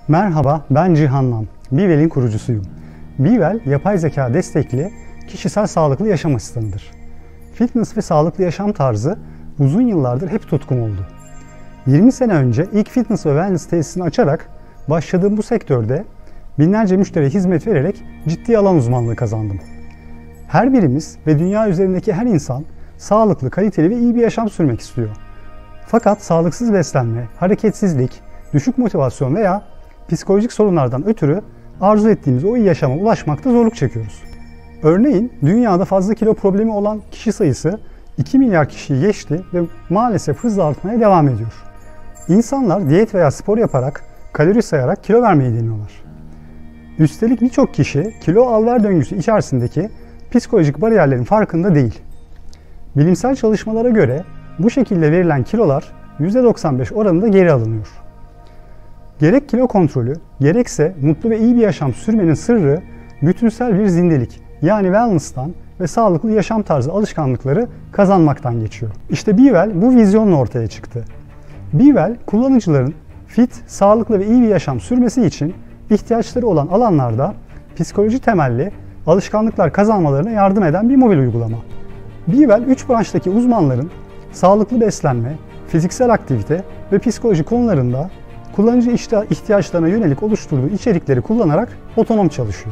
Merhaba, ben Cihan Nam. Biwell'in kurucusuyum. Biwell, yapay zeka destekli kişisel sağlıklı yaşam asistanıdır. Fitness ve sağlıklı yaşam tarzı uzun yıllardır hep tutkum oldu. 20 sene önce ilk fitness ve wellness tesisini açarak başladığım bu sektörde binlerce müşteriye hizmet vererek ciddi alan uzmanlığı kazandım. Her birimiz ve dünya üzerindeki her insan sağlıklı, kaliteli ve iyi bir yaşam sürmek istiyor. Fakat sağlıksız beslenme, hareketsizlik, düşük motivasyon veya psikolojik sorunlardan ötürü arzu ettiğimiz o iyi yaşama ulaşmakta zorluk çekiyoruz. Örneğin dünyada fazla kilo problemi olan kişi sayısı 2 milyar kişiyi geçti ve maalesef hızla artmaya devam ediyor. İnsanlar diyet veya spor yaparak, kalori sayarak kilo vermeyi deniyorlar. Üstelik birçok kişi kilo al-ver döngüsü içerisindeki psikolojik bariyerlerin farkında değil. Bilimsel çalışmalara göre bu şekilde verilen kilolar %95 oranında geri alınıyor. Gerek kilo kontrolü, gerekse mutlu ve iyi bir yaşam sürmenin sırrı bütünsel bir zindelik, yani wellness'tan ve sağlıklı yaşam tarzı alışkanlıkları kazanmaktan geçiyor. İşte Biwell bu vizyonla ortaya çıktı. Biwell, kullanıcıların fit, sağlıklı ve iyi bir yaşam sürmesi için ihtiyaçları olan alanlarda psikoloji temelli alışkanlıklar kazanmalarına yardım eden bir mobil uygulama. Biwell, 3 branştaki uzmanların sağlıklı beslenme, fiziksel aktivite ve psikoloji konularında kullanıcı ihtiyaçlarına yönelik oluşturduğu içerikleri kullanarak otonom çalışıyor.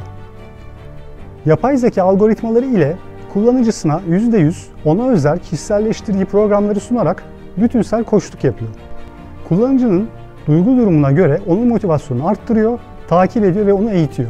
Yapay zeka algoritmaları ile kullanıcısına %100 ona özel kişiselleştirdiği programları sunarak bütünsel koçluk yapıyor. Kullanıcının duygu durumuna göre onun motivasyonunu arttırıyor, takip ediyor ve onu eğitiyor.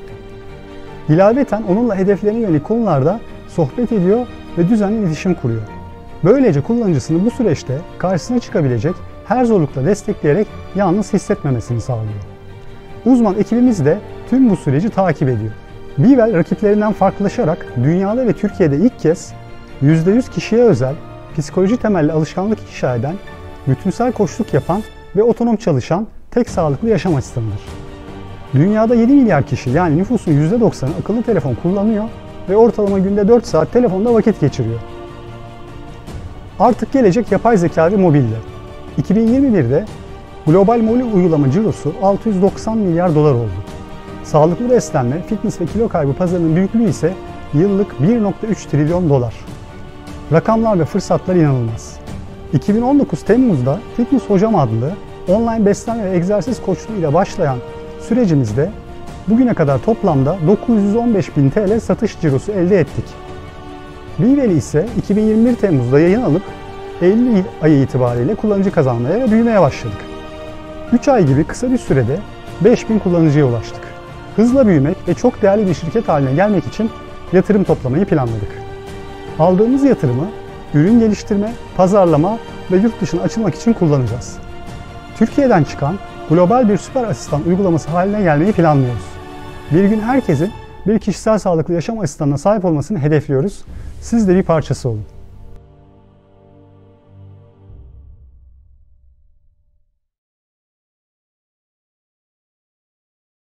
İlaveten onunla hedeflerine yönelik konularda sohbet ediyor ve düzenli iletişim kuruyor. Böylece kullanıcısını bu süreçte karşısına çıkabilecek her zorlukla destekleyerek yalnız hissetmemesini sağlıyor. Uzman ekibimiz de tüm bu süreci takip ediyor. Biwell rakiplerinden farklılaşarak dünyada ve Türkiye'de ilk kez %100 kişiye özel psikoloji temelli alışkanlık inşa eden, bütünsel koçluk yapan ve otonom çalışan tek sağlıklı yaşam asistanıdır. Dünyada 7 milyar kişi, yani nüfusun %90'ı akıllı telefon kullanıyor ve ortalama günde 4 saat telefonda vakit geçiriyor. Artık gelecek yapay zeka ve mobilde. 2021'de global mobil uygulama cirosu 690 milyar dolar oldu. Sağlıklı beslenme, fitness ve kilo kaybı pazarının büyüklüğü ise yıllık 1,3 trilyon dolar. Rakamlar ve fırsatlar inanılmaz. 2019 Temmuz'da Fitness Hocam adlı online beslenme ve egzersiz koçluğu ile başlayan sürecimizde bugüne kadar toplamda 915.000 TL satış cirosu elde ettik. Biwell'i ise 2021 Temmuz'da yayın alıp Eylül ayı itibariyle kullanıcı kazanmaya ve büyümeye başladık. 3 ay gibi kısa bir sürede 5.000 kullanıcıya ulaştık. Hızla büyümek ve çok değerli bir şirket haline gelmek için yatırım toplamayı planladık. Aldığımız yatırımı ürün geliştirme, pazarlama ve yurt dışına açılmak için kullanacağız. Türkiye'den çıkan global bir süper asistan uygulaması haline gelmeyi planlıyoruz. Bir gün herkesin bir kişisel sağlıklı yaşam asistanına sahip olmasını hedefliyoruz. Siz de bir parçası olun.